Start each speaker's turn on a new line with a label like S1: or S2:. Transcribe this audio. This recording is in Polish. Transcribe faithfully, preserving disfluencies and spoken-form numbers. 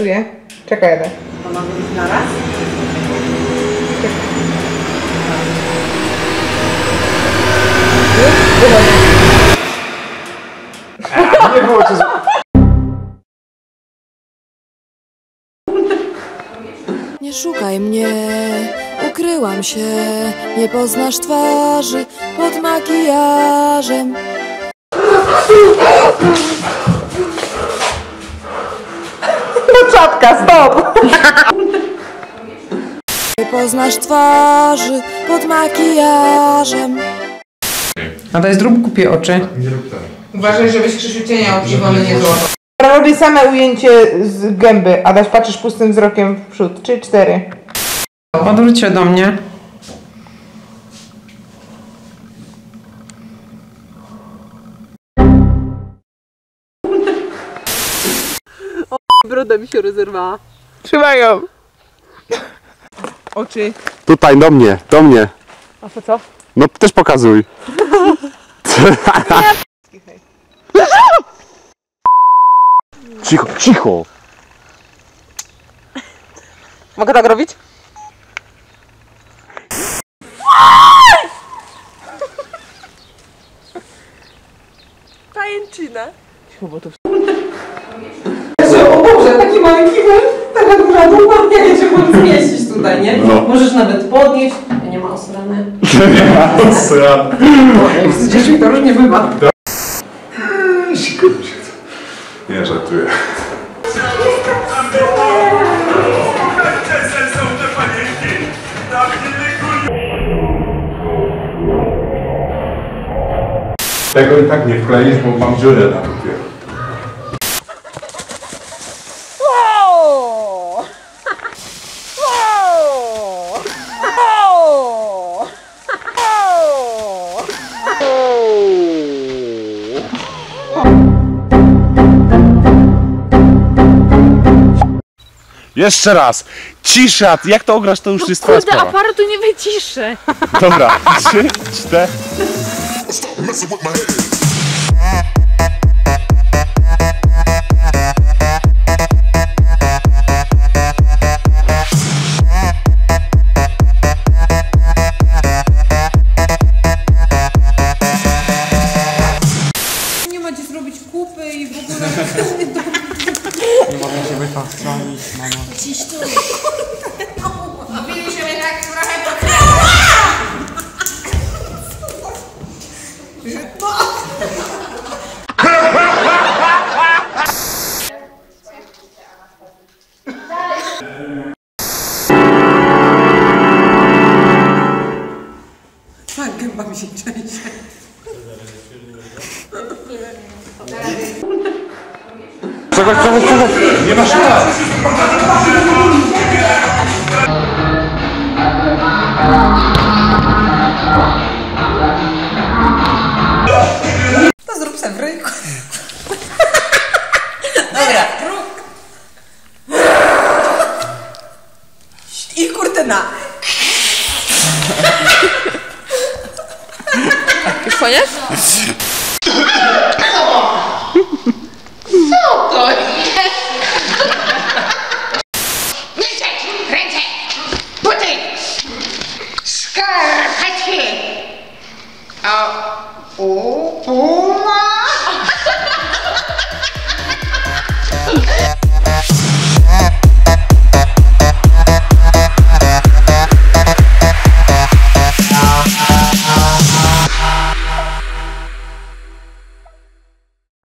S1: Startuję. Czekaj, jadę.
S2: To ma być na raz?
S3: Nie było cię.
S4: Nie szukaj mnie, ukryłam się, nie poznasz twarzy pod makijażem.
S1: No czatka, stop!
S4: Nie poznasz twarzy pod makijażem.
S1: A to jest drób, kupię oczy. Uważaj, żebyś Krzysiu cienia obziwony nie złapał. Robię same ujęcie z gęby. Adaś, patrzysz pustym wzrokiem w przód. Trzy, cztery. Odwróć się do mnie.
S2: O, broda mi się rozerwała.
S1: Trzymaj ją. Oczy.
S3: Tutaj, do mnie, do mnie.
S2: A po co?
S3: No też pokazuj. Cicho, cicho.
S2: Mogę tak robić? Pajęczyna. Cicho, bo to...
S5: O Boże, taki mały kibel, taka duża dupa, jak się może zmieścić tutaj, nie?
S3: No.
S5: Możesz nawet podnieść. Ja nie ma osrane.
S3: Osrane.
S5: Z dziećmi to różnie bywa.
S3: Nie żartuję. Tego i tak nie wkleisz, bo mam dziurę na dupie. Jeszcze raz! Cisza! Jak to ograsz, to już jest twoja sprawa.
S2: Kurde, aparatu nie wyciszę.
S3: Dobra, trzy, cztery.
S5: Nie macie zrobić kupy i w ogóle...
S6: Nie mogę się wypastrzanić, mama.
S5: Dziś tu.
S1: Mówiliśmy tak trochę po
S5: Tak, gęba mi się części.
S3: Czekaj, czekaj, czekaj! Nie masz szans!
S5: To zrób se w ryjku. Dobra, rób. I kurtyna.
S2: Już koniec?